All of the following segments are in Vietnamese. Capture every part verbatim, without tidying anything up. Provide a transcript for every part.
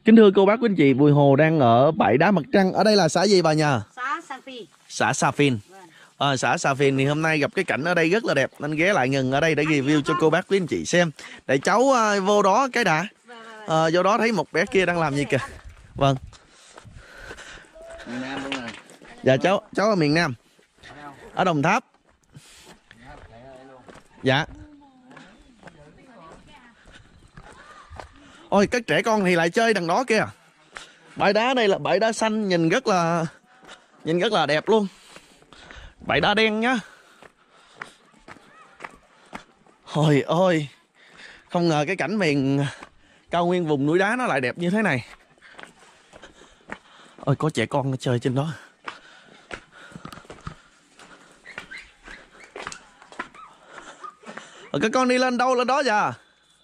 Kính thưa cô bác quý anh chị, Bùi Hồ đang ở bãi đá Mặt Trăng. Ở đây là xã gì bà nhờ? Xã Sa Phin. Xã Sa Phin. À, xã Sa Phin thì hôm nay gặp cái cảnh ở đây rất là đẹp nên ghé lại ngừng ở đây để review cho cô bác quý anh chị xem. Để cháu uh, vô đó cái đã. À, vô đó thấy một bé kia đang làm gì kìa. Vâng. Miền Nam luôn nè. Dạ cháu cháu ở miền Nam. Ở Đồng Tháp. Dạ. Ôi các trẻ con thì lại chơi đằng đó kìa. Bãi đá đây là bãi đá xanh, nhìn rất là nhìn rất là đẹp luôn. Bãi đá đen nhá. Ôi ôi, không ngờ cái cảnh miền cao nguyên vùng núi đá nó lại đẹp như thế này. Ôi có trẻ con chơi trên đó. Rồi các con đi lên đâu lên đó giờ?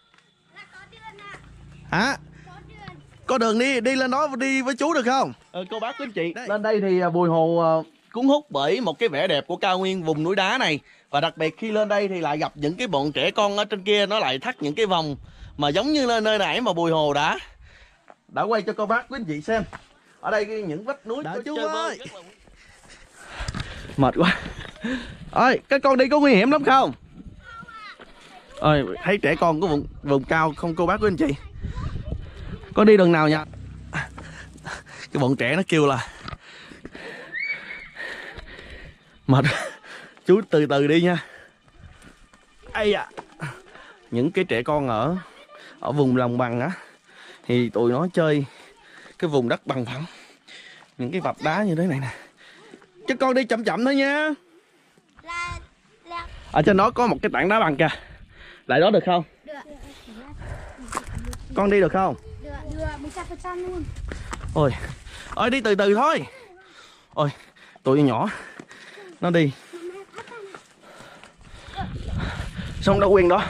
Hả? Có đường đi đi lên đó đi với chú được không? Ờ, cô bác quý anh chị, lên đây thì Bùi Hồ cuốn hút bởi một cái vẻ đẹp của cao nguyên vùng núi đá này. Và đặc biệt khi lên đây thì lại gặp những cái bọn trẻ con ở trên kia, nó lại thắt những cái vòng mà giống như nơi, nơi nãy mà Bùi Hồ đã đã quay cho cô bác quý anh chị xem. Ở đây những vách núi đã chú ơi. Là... Mệt quá. Ơi, các con đi có nguy hiểm lắm không? Ơi, thấy trẻ con có vùng vùng cao không cô bác quý anh chị? Có đi đường nào nha? Cái bọn trẻ nó kêu là mệt. Chú từ từ đi nha. Ây à. Những cái trẻ con ở ở vùng đồng bằng á thì tụi nó chơi cái vùng đất bằng phẳng, những cái vạch đá như thế này nè. Chứ con đi chậm chậm thôi nha. Ở trên đó có một cái tảng đá bằng kìa. Lại đó được không? Được. Con đi được không? Được, được, một trăm phần trăm luôn. Ôi, ôi đi từ từ thôi. Ôi, tụi nhỏ nó đi. Xong đâu quyền đó.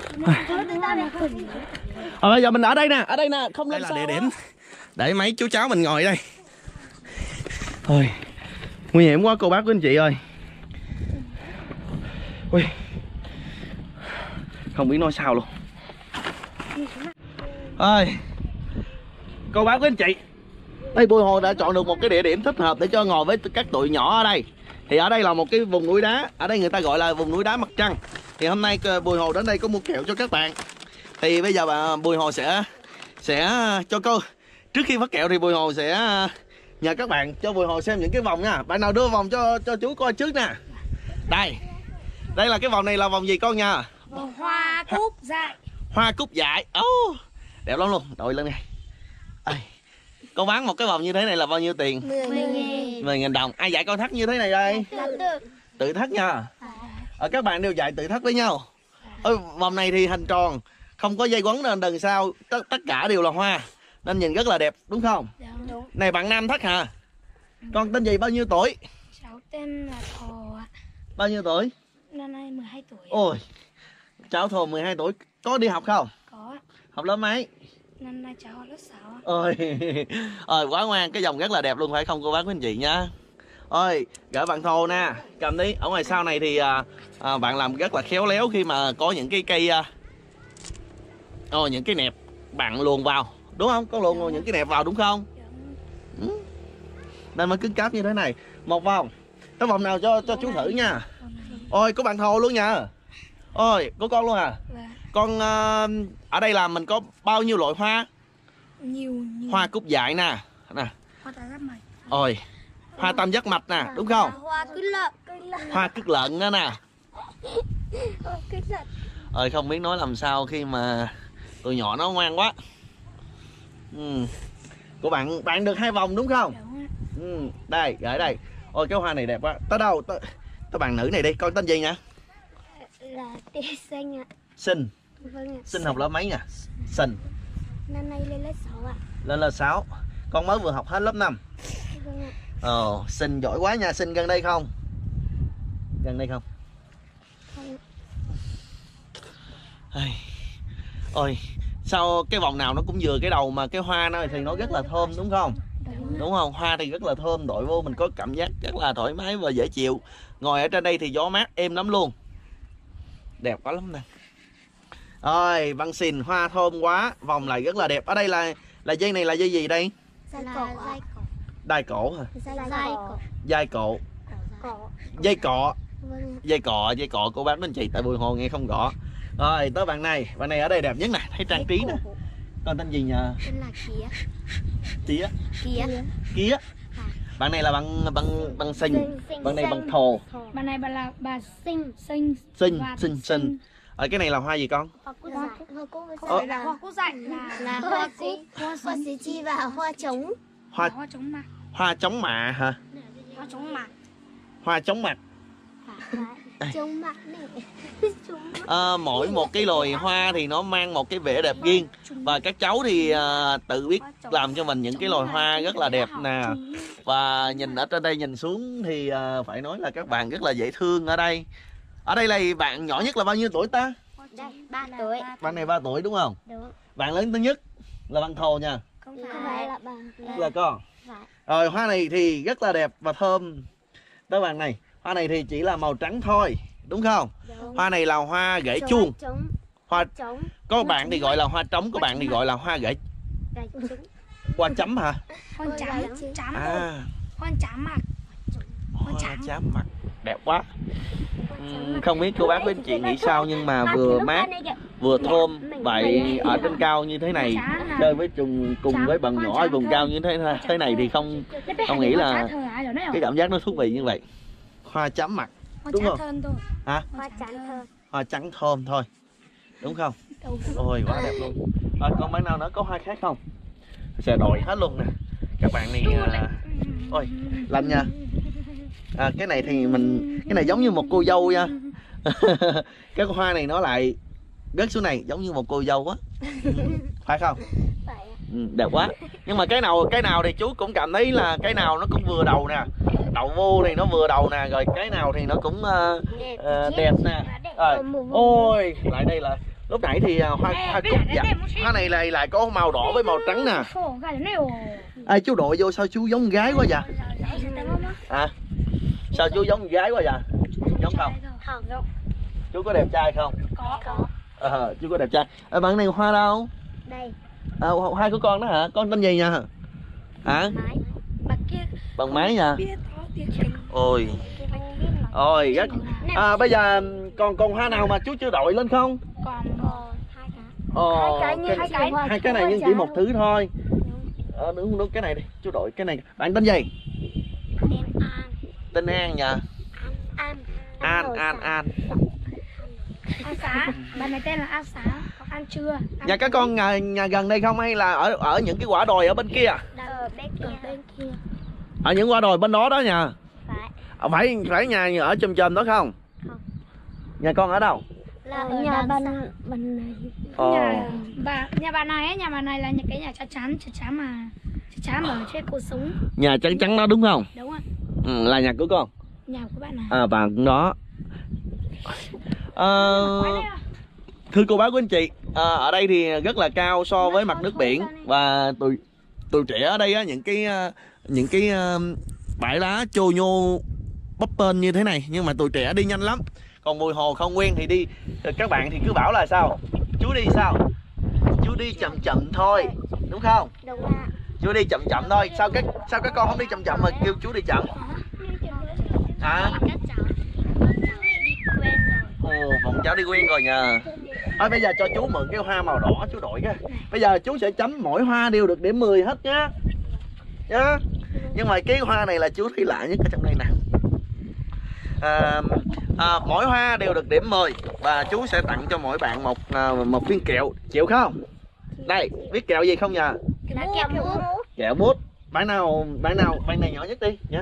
Ờ, bây giờ mình ở đây nè, ở đây nè, không lên. Đây là địa điểm để mấy chú cháu mình ngồi đây. Thôi, nguy hiểm quá cô bác quý anh chị ơi. Ui, không biết nói sao luôn. Ơi, cô bác quý anh chị, đây Bùi Hồ đã chọn được một cái địa điểm thích hợp để cho ngồi với các tụi nhỏ ở đây. Thì ở đây là một cái vùng núi đá, ở đây người ta gọi là vùng núi đá Mặt Trăng. Thì hôm nay Bùi Hồ đến đây có mua kẹo cho các bạn. Thì bây giờ bà Bùi Hồ sẽ sẽ cho cô, trước khi phát kẹo thì Bùi Hồ sẽ nhờ các bạn cho Bùi Hồ xem những cái vòng nha. Bạn nào đưa vòng cho cho chú coi trước nè. Đây, đây là cái vòng này là vòng gì con nha? Vòng hoa cúc dại. Hoa cúc dại. Oh, đẹp lắm luôn. Đội lên này. Ê, con bán một cái vòng như thế này là bao nhiêu tiền? mười nghìn đồng. Ai dạy con thắt như thế này đây? Tự thắt nha. Ở các bạn đều dạy tự thắt với nhau. Ôi, vòng này thì hình tròn, không có dây quấn nên đằng sau tất, tất cả đều là hoa nên nhìn rất là đẹp đúng không? Dạ, đúng. Này bạn nam thắt hả? Con tên gì, bao nhiêu tuổi? Cháu tên là Thò ạ. Bao nhiêu tuổi? Năm nay mười hai tuổi. Ôi, cháu Thò mười hai tuổi. Có đi học không? Có. Học lớp mấy? Năm nay cháu học lớp sáu ạ. Ôi, ôi quá ngoan, cái dòng rất là đẹp luôn phải không cô bác quý anh chị nha. Ôi, gửi bạn Thô nè, cầm đi. Ở ngoài sau này thì à, à, bạn làm rất là khéo léo khi mà có những cái cây à, ôi, những cái nẹp bạn luồn vào, đúng không? Có luồn vào những cái nẹp vào đúng không? Ừ. Nên mới cứng cáp như thế này. Một vòng. Cái vòng nào cho cho chú thử nha. Ôi, có bạn Thô luôn nha. Ôi, có con luôn à? Con à, ở đây là mình có bao nhiêu loại hoa? Nhiều, nhiều. Hoa cúc dại nè, nè. Hoa tam giác mạch. Ôi, hoa tam giác mạch nè, đúng không? Hoa cứt lợn. Hoa cứt lợn nữa nè. Ơi không biết nói làm sao khi mà tụi nhỏ nó ngoan quá. Ừ. Của bạn bạn được hai vòng đúng không? Ừ. Đây, gửi đây. Ôi cái hoa này đẹp quá. Tới đâu? Tới, tới bạn nữ này đi. Con tên gì nhỉ? Là tên Xanh ạ. Sinh. Vâng ạ. Sinh học lớp mấy nhỉ? Sinh. Năm nay lên lớp sáu ạ. Lên lớp sáu. Con mới vừa học hết lớp năm. Vâng ạ. Ồ, Sinh giỏi quá nha. Sinh gần đây không? Gần đây không? Không. Ôi, sao cái vòng nào nó cũng vừa cái đầu mà cái hoa nó thì nó rất là thơm đúng không? Đúng, đúng không? Hoa thì rất là thơm, đội vô mình có cảm giác rất là thoải mái và dễ chịu. Ngồi ở trên đây thì gió mát êm lắm luôn. Đẹp quá lắm nè. Rồi, văn xìn hoa thơm quá, vòng này rất là đẹp. Ở đây là Là dây này là dây gì đây? Dây Là cổ. dây cổ. Đai cổ hả? Dây Dây cổ. cổ. Dây cổ. Cổ. Dây cọ. Vâng. Dây cọ, dây cọ cô bác anh chị, tại Bùi Hồ nghe không rõ. Rồi tới bạn này, bạn này ở đây đẹp nhất này, thấy trang trí nè. Con tên gì nhờ? Tên là Kía. Tía. Kía. Kía. Bạn này là bằng bằng bằng sinh, bạn này bằng thồ. Bà này bà là bà Sinh. sinh Sinh, và sinh, sinh. Ở cái này là hoa gì con? Hoa cúc dại. Hoa cúc Ờ. dại là hoa cúc dại là là hoa cúc, hoa xí chi và hoa trống. Hoa hoa trống mặt. hoa chóng mạ hả? Hoa trống mặt. Hoa chóng mặt. Trống mặt này. Trống mặt. À, mỗi một cái loài hoa thì nó mang một cái vẻ đẹp riêng, và các cháu thì à, tự biết làm cho mình những cái loài hoa rất là đẹp nè. Và nhìn ở trên đây nhìn xuống thì à, phải nói là các bạn rất là dễ thương ở đây. Ở đây là bạn nhỏ nhất là bao nhiêu tuổi ta? Đây, ba tuổi. Bạn này ba tuổi đúng không? Đúng. Bạn lớn thứ nhất là bạn thồ nha. Không phải là bà. Là con. Phải. Rồi hoa này thì rất là đẹp và thơm. Tới bạn này, hoa này thì chỉ là màu trắng thôi, đúng không? Đúng. Hoa này là hoa rễ chuông. Trống. Hoa Trống. có bạn thì gọi là hoa trống, có bạn thì gọi là hoa rễ Đây, trống. hoa chấm hả? Hoa chám. Chám. À, Hoa chám mặt. hoa chám mặt đẹp quá. Uhm, không biết cô bác với anh chị nghĩ sao, nhưng mà vừa mát vừa thơm vậy ở trên cao như thế này, chơi với trùng cùng với bạn nhỏ ở vùng cao như thế thế này thì không không nghĩ là cái cảm giác nó thú vị như vậy. Hoa chấm mặt đúng không? Hả? Hoa trắng thơm. Hoa trắng thơm thôi, đúng không? Ôi quá đẹp luôn. Rồi còn bạn nào nữa có hoa khác không? Sẽ đổi hết luôn nè các bạn này. À... ôi lạnh nha. À, cái này thì mình cái này giống như một cô dâu nha. Cái hoa này nó lại rớt xuống này giống như một cô dâu á. Phải không? Phải. Ừ, đẹp quá. Nhưng mà cái nào cái nào thì chú cũng cảm thấy là cái nào nó cũng vừa đầu nè. Đậu vô thì nó vừa đầu nè, rồi cái nào thì nó cũng uh, uh, đẹp nè. Rồi ôi lại đây là lúc nãy thì uh, hoa hoa cúc dạ. Hoa này lại lại có màu đỏ với màu trắng nè. Ai chú đội vô sao chú giống gái quá vậy? À sao chú giống gái quá vậy? Giống không? Không. Chú có đẹp trai không? Có. À, chú có đẹp trai. À, bạn này hoa đâu? Đây. À, hoa của con đó hả? Con tên gì nha? Hả? Máy. Bà kia Bằng máy nha. biết có tiếng Anh. Ôi. Ôi rất. À, bây giờ còn còn hoa nào mà chú chưa đội lên không? Còn Còn hai cái. Ồ, Hai cái như cái, hai cái. hai cái này nhưng chỉ một thứ thôi. Ờ, đúng đúng cái này đi, chú đội cái này. Bạn tên gì? Tên An. Tên An nha. An. An An An. An Xá. Bà này tên là An Xá. Còn An Trưa. An Nhà các con nhà, nhà gần đây không hay là ở ở những cái quả đồi ở bên kia? Ở bên kia. Bên kia. Ở những quả đồi bên đó đó nha. Phải. À, phải phải nhà ở chùm chùm đó không? Không. Nhà con ở đâu? Là ở nhà bên bên này. Ồ. Nhà bà nhà bà này ấy, nhà bà này là nhà cái nhà chắc chắn chắc chắn mà chắc chắn ở trên cuộc sống. Nhà trắng trắng đó đúng không? Đúng không? Ừ, là nhà của con. Nhà của bạn này. À và cũng đó. À, thưa cô bác quý anh chị, à, ở đây thì rất là cao so với mặt nước biển, và tụi tụi trẻ ở đây á, những cái những cái bãi lá trôi nhô bấp bênh như thế này, nhưng mà tụi trẻ đi nhanh lắm. Còn Bùi Hồ không quen thì đi, các bạn thì cứ bảo là sao? Chú đi sao? Chú đi chậm chậm thôi, đúng không? Đúng ạ. Chú đi chậm chậm thôi. Sao các sao các con không đi chậm chậm mà kêu chú đi chậm? Hả? Các cháu. Các cháu đi quen rồi. Ồ, bọn cháu đi quen rồi nha. Thôi bây giờ cho chú mượn cái hoa màu đỏ chú đội cái. Bây giờ chú sẽ chấm mỗi hoa đều được điểm mười hết nhá. Nhá. Nhưng mà cái hoa này là chú thấy lạ nhất ở trong đây nè. À, à, mỗi hoa đều được điểm mười và chú sẽ tặng cho mỗi bạn một à, một viên kẹo, chịu không? Đây, biết kẹo gì không nhờ? Là kẹo bút. Kẹo bút. Bạn nào bạn nào bạn này nhỏ nhất đi nhá.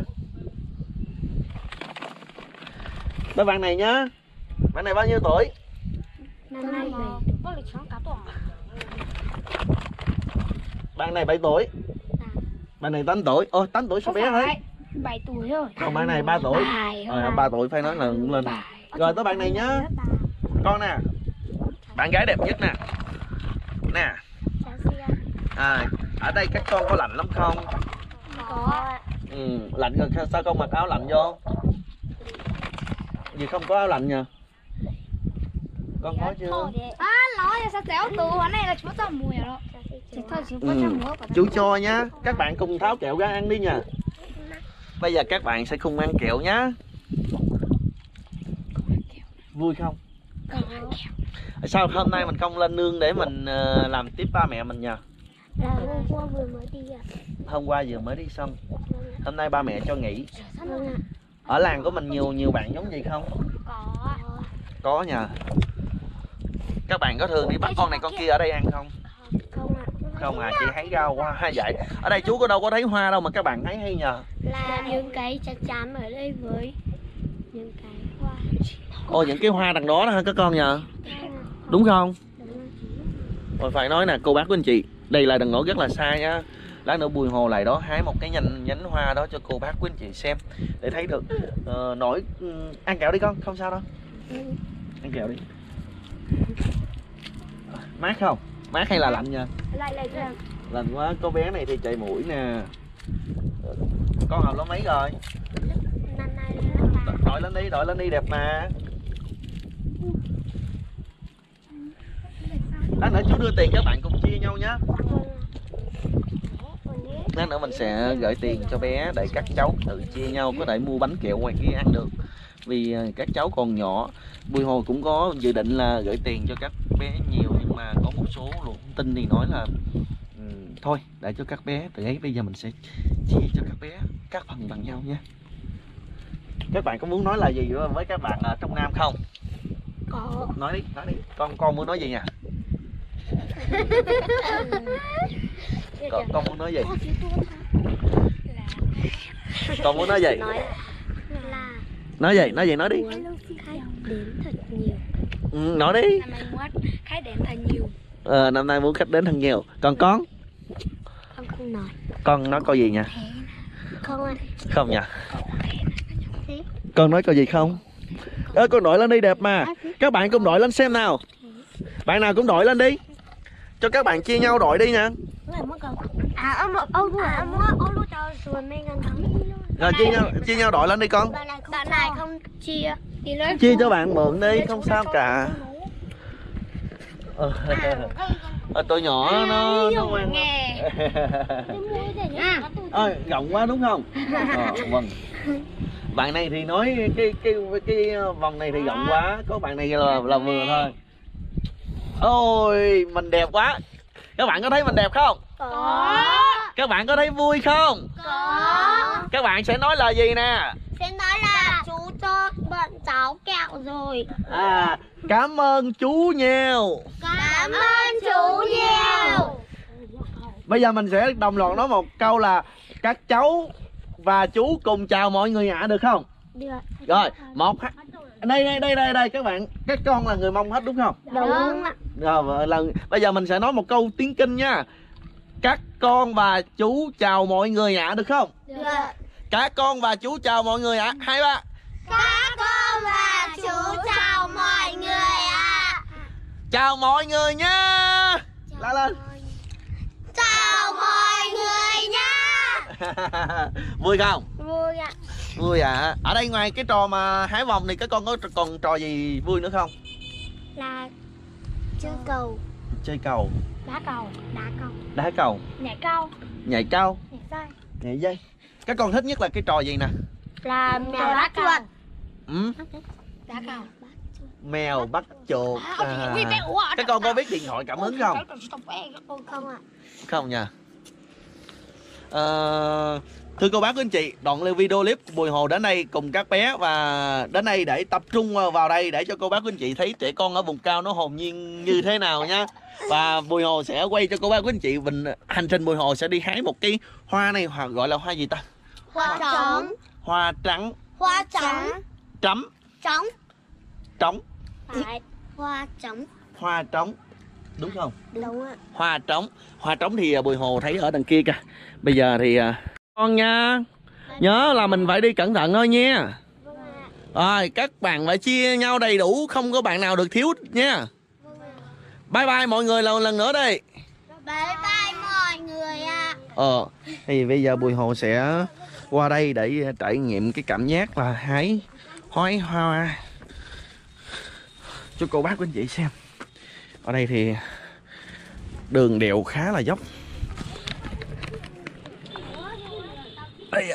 Tới bạn này nhá. Bạn này bao nhiêu tuổi? Năm nay Bạn này bảy tuổi. Bạn này tám tuổi. Ôi tám tuổi sao bé thế? bảy tuổi rồi. Còn bạn này ba tuổi. Ờ, ba tuổi phải nói là cũng lên. Rồi tới bạn này nhá. Con nè. Bạn gái đẹp nhất nè. Nè. À, ở đây các con có lạnh lắm không? Có. Ừ, lạnh rồi sao con mặc áo lạnh vô? Vì không có áo lạnh nha. Con có chưa? À, nói ra sao kéo từ hôm nay là chú tao mùi rồi. Ừ, chú cho nhá. Các bạn cùng tháo kẹo ra ăn đi nha. Bây giờ các bạn sẽ cùng ăn kẹo nhá. Vui không? Sao hôm nay mình không lên nương để mình uh, làm tiếp ba mẹ mình nhờ? Là hôm qua vừa mới đi ạ. Hôm qua vừa mới đi xong. Hôm nay ba mẹ cho nghỉ. Vâng ạ. Ở làng của mình nhiều nhiều bạn giống gì không? Có. Có nhờ. Các bạn có thường đi bắt con này con kia ở đây ăn không? Không ạ. Không à, chị thấy rau hoa hay vậy. Ở đây chú có đâu có thấy hoa đâu mà các bạn thấy hay nhờ. Là những cái chắc chắn ở đây với những cái hoa. Ồ, những cái hoa đằng đó đó hả các con nhờ? Đúng không? Rồi phải nói nè cô bác của anh chị, đây là đằng nổi rất là xa nha. Lát nữa Bùi Hồ lại đó hái một cái nhánh nhánh hoa đó cho cô bác của anh chị xem để thấy được. uh, nổi um, ăn kẹo đi con, không sao đâu. Ăn kẹo đi. Mát không? Mát hay là lạnh nha? Lại lại rồi. Lạnh quá, có bé này thì chạy mũi nè. Con học lớp mấy rồi? Năm nay là ba. Đội lên đi, đội lên đi đẹp mà. Lát nữa chú đưa tiền các bạn cùng chia nhau nhé. Lát nữa mình sẽ gửi tiền cho bé để các cháu tự chia nhau có thể mua bánh kẹo ngoài kia ăn được. Vì các cháu còn nhỏ. Bùi Hồ cũng có dự định là gửi tiền cho các bé nhiều, nhưng mà có một số luồng tin thì nói là um, thôi để cho các bé tự ấy. Bây giờ mình sẽ chia cho các bé các phần bằng nhau nha. Các bạn có muốn nói là gì với các bạn ở trong Nam không? Có. Nói đi, nói đi. Con con muốn nói gì nha? con, con muốn nói gì? Con muốn nói gì? Nói là Nói gì? Nói gì? Nói đi. khách đến thật nhiều. Ừ, nói đi. Năm nay muốn khách đến thật nhiều. Ờ, năm nay muốn khách đến thật nhiều. Còn con? Con không nói. Con nói câu gì nha? Không ạ. Không nha. Con nói câu gì không? Ơ, con đội lên đi đẹp mà. Các bạn cùng đội lên xem nào. Bạn nào cũng đội lên đi. Cho các bạn chia nhau đội đi nha. À ông ông ông ông lúc đầu rồi mấy ngàn thắng. Rồi chia nhau chia nhau đội lên đi con. Bạn này không chia. Đi lên. Chia cho bạn mượn đi, không sao cả. Ờ, ờ, tôi nhỏ nó nó ngoan ơi rộng quá đúng không? Ờ, vâng. Bạn này thì nói cái cái cái vòng này thì rộng quá, có bạn này là là vừa thôi. Ôi mình đẹp quá. Các bạn có thấy mình đẹp không? Có. Các bạn có thấy vui không? Có. Các bạn sẽ nói là gì nè? Sẽ nói là chú cho bọn cháu kẹo rồi. À, cảm ơn chú nhiều. Cảm ơn chú nhiều. Bây giờ mình sẽ đồng loạt nói một câu là các cháu và chú cùng chào mọi người ạ, được không? Được. Rồi, một đây đây đây đây đây các bạn, các con là người Mông hết đúng không? Đúng ạ. Rồi, lần bây giờ mình sẽ nói một câu tiếng Kinh nha. Các con và chú chào mọi người ạ, được không? Được. Các con và chú chào mọi người ạ. Hai ba. Các con và chú chào mọi người ạ. Chào mọi người nha. La lên. Chào mọi người nha. Vui không? Vui ạ. Vui ạ. À. Ở đây ngoài cái trò mà hái vòng thì các con có còn trò gì vui nữa không? Là chơi cầu. Chơi cầu. Đá cầu. Đá cầu. Đá cầu. Nhảy cao. Nhảy cao. Nhảy dây. Nhảy dây. Các con thích nhất là cái trò gì nè? Là mèo bắt chuột. Ừ? Đá cầu. Mèo bắt chuột. À. Các con có biết điện thoại cảm ứng không? Không ạ. Không nha. À, thưa cô bác quý anh chị, đoạn video clip của Bùi Hồ đến đây cùng các bé và đến đây để tập trung vào đây để cho cô bác quý anh chị thấy trẻ con ở vùng cao nó hồn nhiên như thế nào nha. Và Bùi Hồ sẽ quay cho cô bác quý anh chị mình hành trình Bùi Hồ sẽ đi hái một cái hoa này, hoa gọi là hoa gì ta? Hoa trống. Hoa trắng. Hoa trắng. Trắm. Trống. Trống. Phải. Hoa trống. Hoa trống. Đúng không? Đúng ạ. Hoa trống. Hoa trống thì Bùi Hồ thấy ở đằng kia kìa. Bây giờ thì con nha. Nhớ là mình phải đi cẩn thận thôi nha. Rồi các bạn phải chia nhau đầy đủ, không có bạn nào được thiếu nha. Bye bye mọi người lần lần nữa đi. Bye bye mọi người ạ. Ờ thì bây giờ Bùi Hồ sẽ qua đây để trải nghiệm cái cảm giác là hái hái hoa cho cô bác quý anh chị xem. Ở đây thì Đường đèo khá là dốc. Đây à.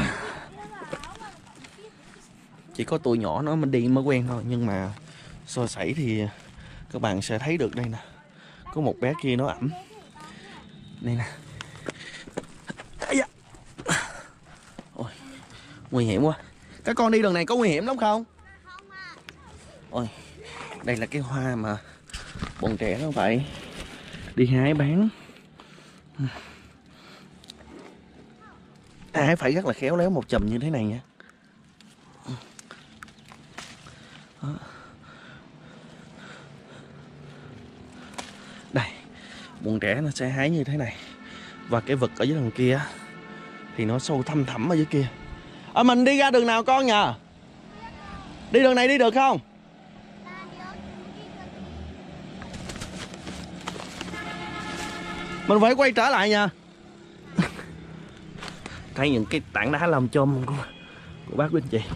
Chỉ có tụi nhỏ nó mình đi mới quen thôi, nhưng mà so sánh thì các bạn sẽ thấy được đây nè, có một bé kia nó ẩm đây nè. Ôi, nguy hiểm quá. Các con đi đường này có nguy hiểm lắm không? Ôi, đây là cái hoa mà bọn trẻ nó phải đi hái bán. Hái phải rất là khéo léo một chùm như thế này nha. Đó. Đây, bọn trẻ nó sẽ hái như thế này. Và cái vực ở dưới đằng kia thì nó sâu thăm thẳm ở dưới kia. À, mình đi ra đường nào con nhờ? Đi đường này đi được không? Mình phải quay trở lại nha. Thấy những cái tảng đá làm chôm của, của bác quý anh chị.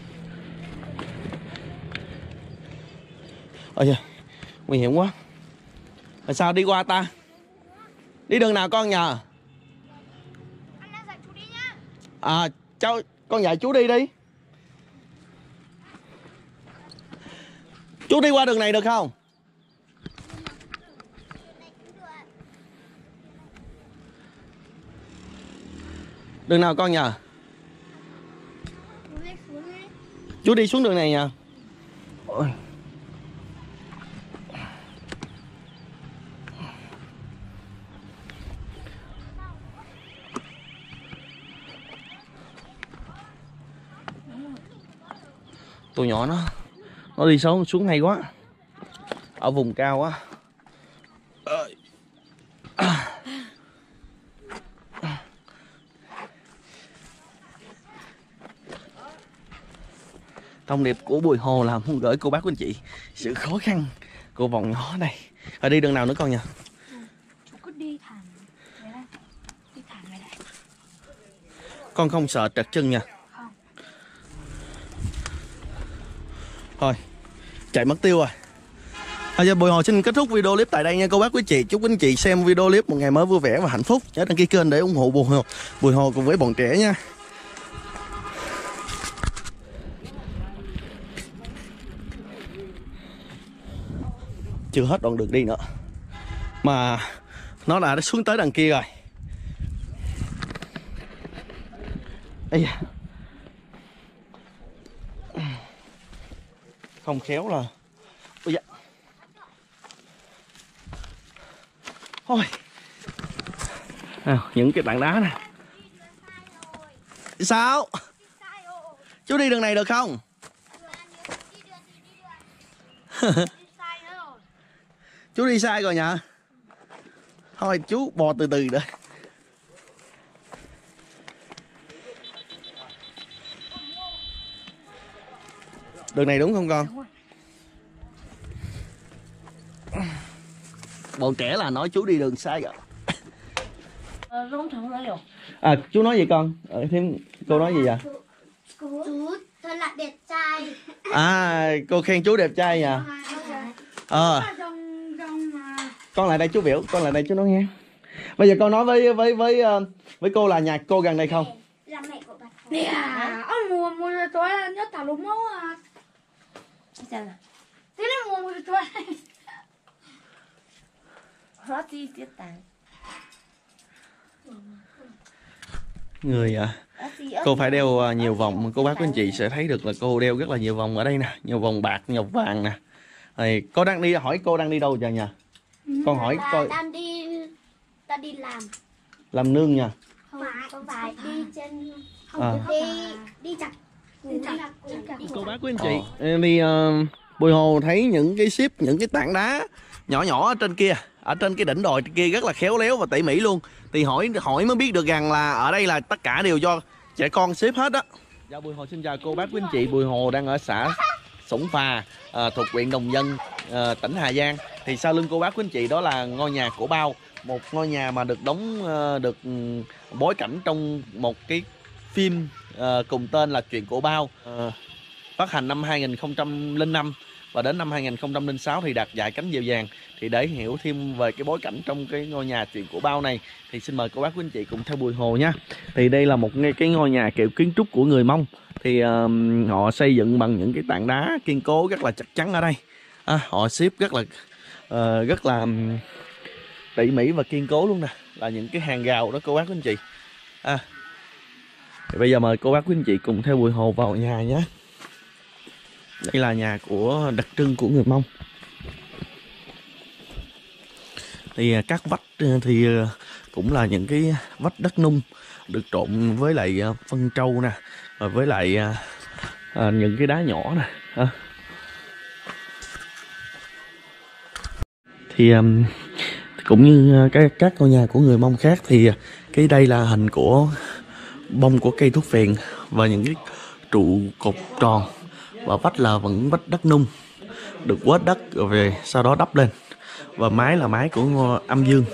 Ôi giời, nguy hiểm quá. Tại sao đi qua ta? Đi đường nào con nhờ? À, cháu, con dạy chú đi đi. Chú đi qua đường này được không? Đường nào con nhờ? Chú đi xuống đường này nha. Ôi. Tụi nhỏ nó nó đi xuống xuống hay quá, ở vùng cao quá. Thông điệp của Bùi Hồ là muốn gửi cô bác của anh chị sự khó khăn của vòng nhỏ này. Ở đi đường nào nữa con nhỉ? Chú cứ đi thẳng đây. Đi thẳng đây. Con không sợ trật chân nha. Không. Thôi, chạy mất tiêu rồi. Bây giờ Bùi Hồ xin kết thúc video clip tại đây nha cô bác quý anh chị. Chúc quý anh chị xem video clip một ngày mới vui vẻ và hạnh phúc. Nhớ đăng ký kênh để ủng hộ Bùi Hồ, Bùi Hồ cùng với bọn trẻ nha. Chưa hết đoạn đường đi nữa mà nó đã xuống tới đằng kia rồi. Ây da. Không khéo là ôi dạ. Thôi à, những cái tảng đá này. Sao? Chú đi đường này được không? Chú đi sai rồi nhỉ? Thôi chú bò từ từ đây. Đường này đúng không con? Bọn trẻ là nói chú đi đường sai rồi. À, chú nói gì con? Ờ, thêm cô nói gì vậy? Chú thật là đẹp trai. À, cô khen chú đẹp trai nha. Ờ. À, con lại đây chú biểu, con lại đây chú nói nghe. Bây giờ con nói với với với với cô là nhà cô gần đây không? Là mẹ của bạn. Nè, ở mùa mùa tối nhớ tao lúng máu à. Sao nào? Thế là mùa mùa tối. Hết đi tiết tàng. Người à, cô phải đeo nhiều vòng, cô bác quý anh chị sẽ thấy được là cô đeo rất là nhiều vòng ở đây nè, nhiều vòng bạc, nhiều vàng nè. Rồi, cô đang đi, hỏi cô đang đi đâu vậy nhỉ? Con hỏi coi. Đang đi, ta đi làm. Làm nương nha. Không phải, không phải đi trên, không à. đi đi chặt. Cô bác quý anh chị, ờ. Thì uh, Bùi Hồ thấy những cái ship, những cái tảng đá nhỏ nhỏ ở trên kia, ở trên cái đỉnh đồi kia rất là khéo léo và tỉ mỉ luôn. Thì hỏi hỏi mới biết được rằng là ở đây là tất cả đều do trẻ con xếp hết á. Dạ, Bùi Hồ xin chào cô bác quý anh chị. Bùi Hồ đang ở xã Sủng Phà, à, thuộc huyện Đồng Dân, à, tỉnh Hà Giang. Thì sau lưng cô bác quý anh chị đó là ngôi nhà của Bao, một ngôi nhà mà được đóng được bối cảnh trong một cái phim à, cùng tên là Chuyện của Bao, à, phát hành năm hai nghìn không trăm lẻ năm. và đến năm hai nghìn không trăm lẻ sáu thì đạt giải cánh diều vàng. Thì để hiểu thêm về cái bối cảnh trong cái ngôi nhà chuyện của Bao này thì xin mời cô bác quý anh chị cùng theo Bùi Hồ nha. Thì đây là một cái ngôi nhà kiểu kiến trúc của người Mông. Thì uh, họ xây dựng bằng những cái tảng đá kiên cố rất là chắc chắn ở đây. À, họ xếp rất là uh, rất là tỉ mỉ và kiên cố luôn nè, là những cái hàng rào đó cô bác quý anh chị. À, thì bây giờ mời cô bác quý anh chị cùng theo Bùi Hồ vào nhà nhé. Đây là nhà của đặc trưng của người Mông. Thì các vách thì cũng là những cái vách đất nung được trộn với lại phân trâu nè, và với lại à, những cái đá nhỏ nè. À. Thì um, cũng như cái các ngôi nhà của người Mông khác thì cái đây là hình của bông của cây thuốc phiện và những cái trụ cột tròn, và vách là vẫn vách đất nung được quét đất rồi về sau đó đắp lên, và mái là mái của âm dương.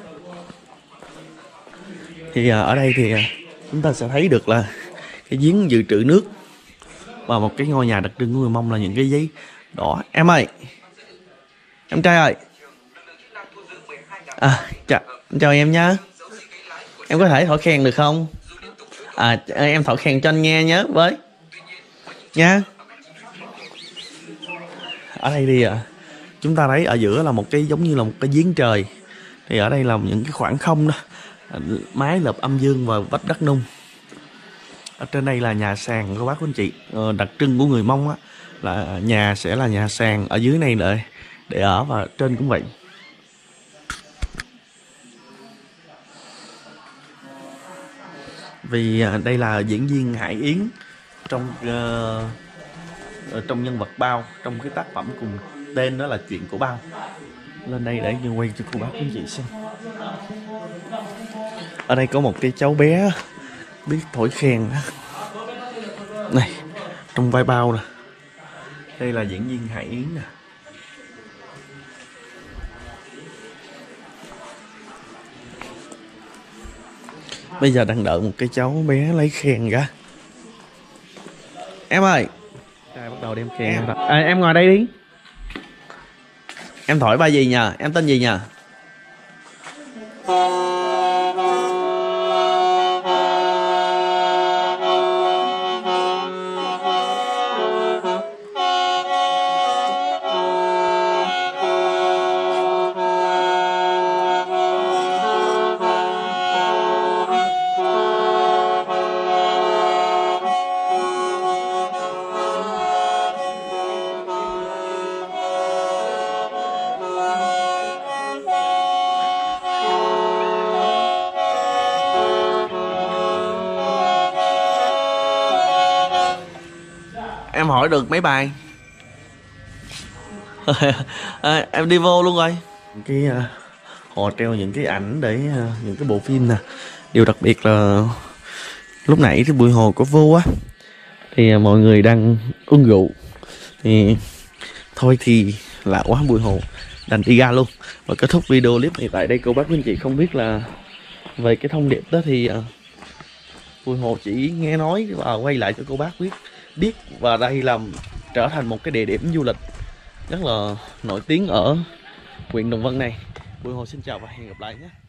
Thì ở đây thì chúng ta sẽ thấy được là cái giếng dự trữ nước, và một cái ngôi nhà đặc trưng của người Mông là những cái giấy đỏ. Em ơi, em trai ơi, à, chào, chào em nhá. Em có thể thổi khen được không? À, em thổi khen cho anh nghe nhớ với nha. Ở đây thì chúng ta thấy ở giữa là một cái giống như là một cái giếng trời. Thì ở đây là những cái khoảng không đó, mái lợp âm dương và vách đất nung. Ở trên đây là nhà sàn của bác quý anh chị. Ờ, đặc trưng của người Mông á là nhà sẽ là nhà sàn ở dưới này để để ở, và trên cũng vậy. Vì đây là diễn viên Hải Yến trong uh, trong nhân vật Bao, trong cái tác phẩm cùng tên đó là Chuyện của Bao. Lên đây để quay cho cô bác quý anh chị xem. Ở đây có một cái cháu bé biết thổi khen đó. Này, trong vai Bao nè. Đây là diễn viên Hải Yến nè. Bây giờ đang đợi một cái cháu bé lấy khen ra. Em ơi, trai bắt đầu đem khen em. À, em ngồi đây đi. Em thổi bài gì nhờ? Em tên gì nhờ? Em hỏi được mấy bài? À, em đi vô luôn rồi. Cái uh, họ treo những cái ảnh để uh, những cái bộ phim nè. Điều đặc biệt là lúc nãy thì Bùi Hồ có vô á, thì uh, mọi người đang uống rượu. Thì thôi thì lạ quá, Bùi Hồ đành đi ra luôn và kết thúc video clip này tại đây. Cô bác quý anh chị không biết là về cái thông điệp đó thì uh, Bùi Hồ chỉ nghe nói và quay lại cho cô bác biết biết và đây là trở thành một cái địa điểm du lịch rất là nổi tiếng ở huyện Đồng Vân này. Bùi Hồ xin chào và hẹn gặp lại nhé.